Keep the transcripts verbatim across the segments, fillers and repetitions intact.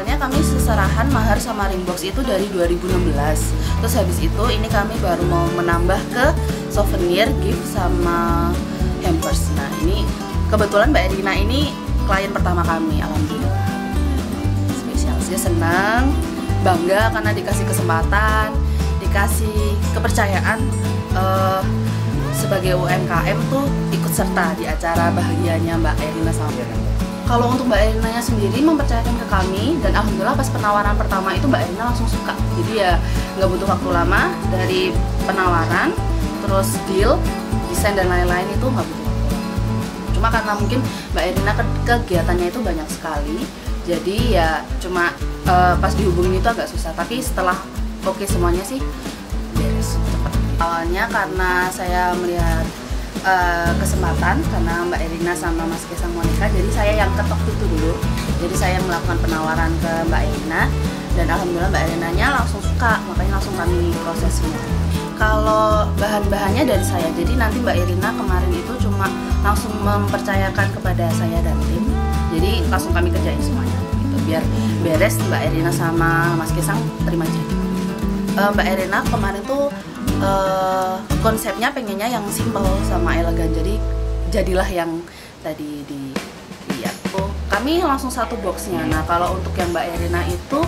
awalnya kami seserahan mahar sama ring box itu dari dua ribu enam belas. Terus habis itu ini kami baru mau menambah ke souvenir, gift sama hampers. Nah ini kebetulan Mbak Erina ini klien pertama kami, alhamdulillah. Spesial sih, senang, bangga karena dikasih kesempatan, dikasih kepercayaan uh, sebagai U M K M tuh ikut serta di acara bahagianya Mbak Erina sama Kalau untuk Mbak Erinanya sendiri mempercayakan ke kami, dan alhamdulillah pas penawaran pertama itu Mbak Erina langsung suka. Jadi ya nggak butuh waktu lama dari penawaran, terus deal, desain dan lain-lain itu nggak butuh waktu lama. Cuma karena mungkin Mbak Erina ke kegiatannya itu banyak sekali, jadi ya cuma uh, pas dihubungin itu agak susah. Tapi setelah oke semuanya sih beres cepat. Awalnya karena saya melihat Uh, kesempatan karena Mbak Erina sama Mas Kesang Monica, jadi saya yang ketok itu dulu. Jadi saya melakukan penawaran ke Mbak Erina dan alhamdulillah Mbak Erinanya langsung suka, makanya langsung kami proses semua. Kalau bahan-bahannya dari saya, jadi nanti Mbak Erina kemarin itu cuma langsung mempercayakan kepada saya dan tim, jadi langsung kami kerjain semuanya gitu, biar beres Mbak Erina sama Mas Kesang terima jadi. uh, Mbak Erina kemarin tuh Uh, konsepnya pengennya yang simple sama elegan, jadi jadilah yang tadi dilihat. Oh, kami langsung satu boxnya. Nah kalau untuk yang Mbak Erina itu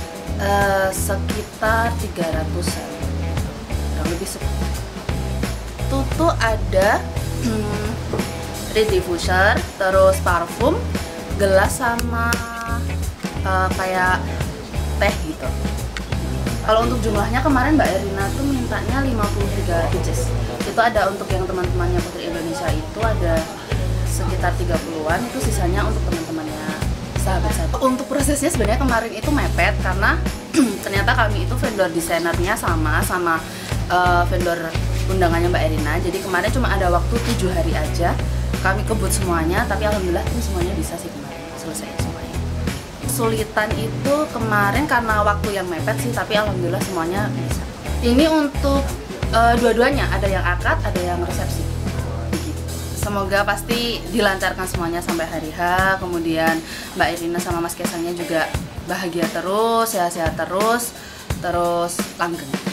uh, sekitar tiga ratusan, kurang lebih seperti itu. Tuh ada hmm, red diffuser, terus parfum, gelas sama uh, kayak teh gitu. Kalau untuk jumlahnya kemarin Mbak Erina tuh mintanya lima puluh tiga pieces. Itu ada untuk yang teman-temannya Putri Indonesia itu ada sekitar tiga puluhan, itu sisanya untuk teman-temannya sahabat-sahabat. Untuk prosesnya sebenarnya kemarin itu mepet karena ternyata kami itu vendor desainernya sama sama uh, vendor undangannya Mbak Erina. Jadi kemarin cuma ada waktu tujuh hari aja. Kami kebut semuanya, tapi alhamdulillah itu semuanya bisa sih kemarin selesai semuanya. Kesulitan itu kemarin karena waktu yang mepet sih, tapi alhamdulillah semuanya bisa. Ini untuk uh, dua-duanya, ada yang akad, ada yang resepsi. Semoga pasti dilancarkan semuanya sampai hari H. Kemudian Mbak Erina sama Mas Kesangnya juga bahagia terus, sehat-sehat terus, terus langgeng.